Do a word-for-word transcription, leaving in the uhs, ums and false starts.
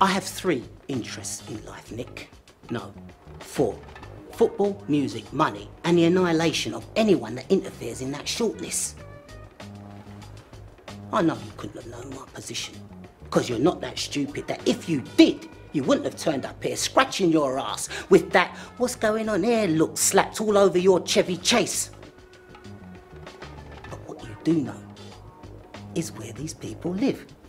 I have three interests in life, Nick. No, four. Football, music, money, and the annihilation of anyone that interferes in that shortlist. I know you couldn't have known my position, because you're not that stupid that if you did, you wouldn't have turned up here scratching your ass with that "what's going on here" look slapped all over your Chevy Chase. But what you do know is where these people live.